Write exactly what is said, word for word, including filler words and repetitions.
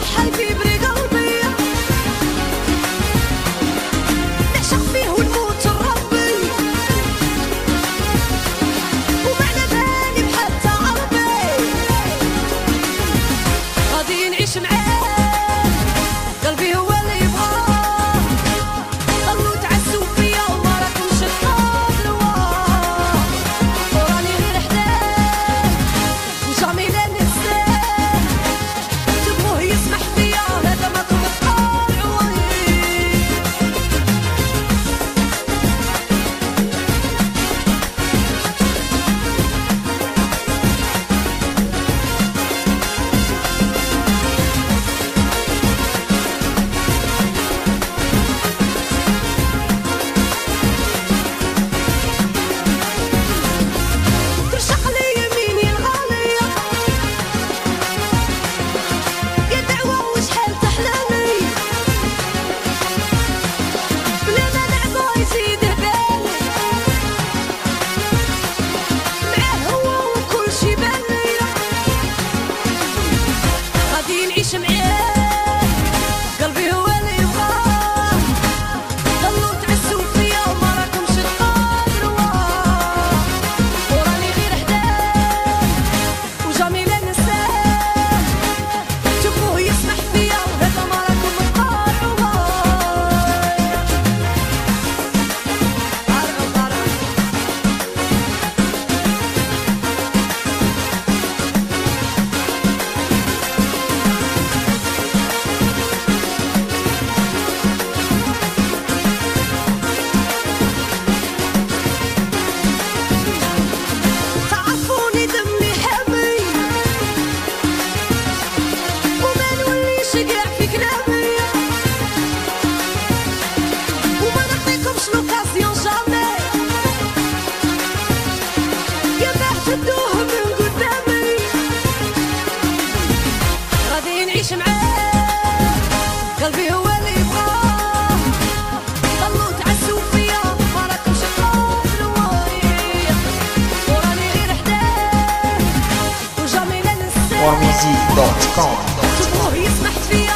شحال كيبري قلبي نعشق فيه ونموت لربي ومعنى بالي بحال تا قلبي غادي نعيش معاه قلبي هو اللي يبغاه ضلوا تعسوا فيا وما راكمش تقابلوا وراني غير حداه وجامي لا ننساه تبغوه يسمح فيا هذا ما كنت طالعوا ترشق لي يميني الغالية يا دعوة وشحال تحلامي بلا ما نعبا يزيد بالي معاه هو وكلشي بالي غادي نعيش معاه قلبي هو اللي يبغاه ضلوا تعسوا فيا وما راكمش تقادروا وراني غير حداه وجامي لا ننساه تبغوه يسمح فيا وهذا ما راكم تقارعوا عارفة عارفة تعرفوني دمي حامي وما نوليش كاع في كلامي وما نعطيكمش لوكازيون جامي يا باه تدوه من قدامي غادي نعيش معاه قلبي هو اللي يبغاه ضلوا تعسوا فيا ما راكمش تقابلوا وراني غير حداه وجامي لا ننساه warmusic dot com تبغوه يسمح فيا